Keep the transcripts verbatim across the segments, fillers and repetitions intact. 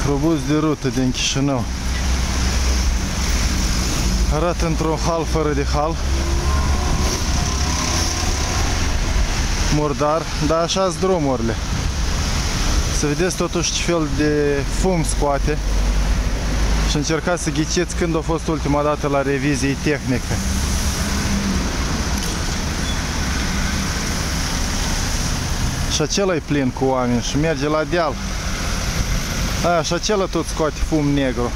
Microbuz de rută din Chișinău. Arată într-un hal fără de hal. Murdar, dar așa-s drumurile. Să vedeți totuși ce fel de fum scoate. Și încercați să ghiciți când a fost ultima dată la revizie tehnică. Și acela e plin cu oameni și merge la deal. A, și acela tot scoate fum negru.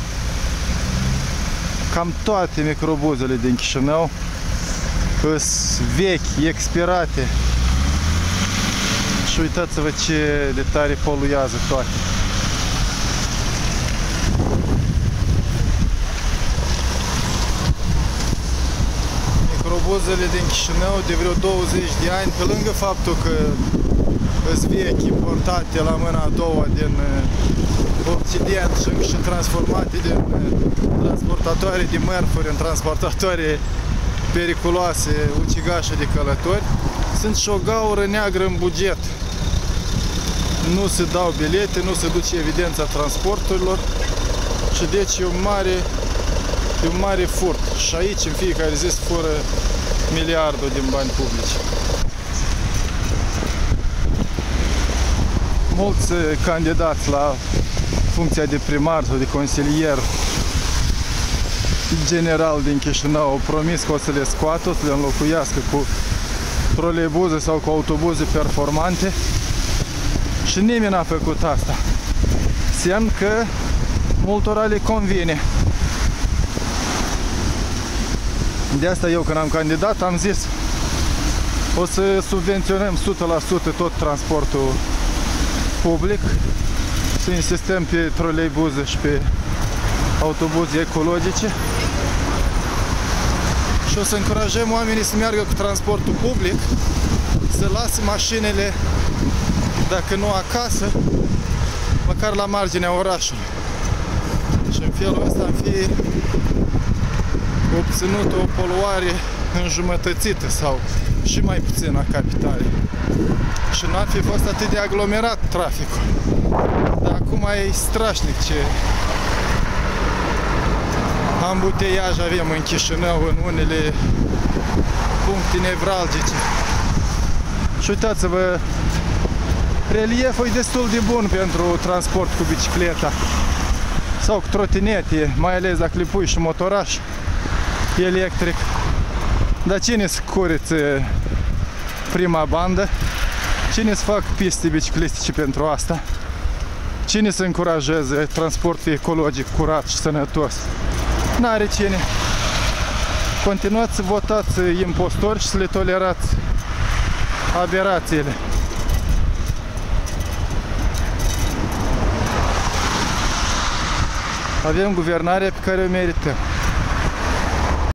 Cam toate microbuzele din Chișinău sunt vechi, expirate. Și uitați-vă ce de tare poluează toate. Microbuzele din Chișinău de vreo douăzeci de ani, pe lângă faptul că sunt vechi, importate la mâna a doua din Occident și, și transformate din transportatoare de mărfuri în transportatoare periculoase, ucigașe de călători, sunt și o gaură neagră în buget. Nu se dau bilete, nu se duce evidența transporturilor și deci e un mare, e un mare furt. Și aici în fiecare zi se fură miliardul din bani publici. Mulți candidați la funcția de primar sau de consilier general din Chișinău au promis că o să le scoată, o să le înlocuiască cu troleibuze sau cu autobuze performante și nimeni n-a făcut asta. Semn că multora le convine. De asta eu când am candidat am zis o să subvenționăm o sută la sută tot transportul public, să insistăm pe troleibuze și pe autobuze ecologice și o să încurajăm oamenii să meargă cu transportul public, să lasă mașinile, dacă nu acasă, măcar la marginea orașului. Și în felul ăsta am fi obținut o poluare înjumătățită sau și mai puțin a capitalei. Și nu ar fi fost atât de aglomerat traficul. Dar acum e strașnic ce ambuteiaj avem în Chișinău, în unele puncte nevralgice. Și uitați-vă, relieful e destul de bun pentru transport cu bicicleta sau cu trotinete, mai ales dacă le pui și motoraș electric. Dar cine se cureță prima bandă? Cine să fac piste biciclistice pentru asta? Cine să încurajeze transportul ecologic, curat și sănătos? N-are cine. Continuați să votați impostori și să le tolerați aberațiile. Avem guvernarea pe care o merităm.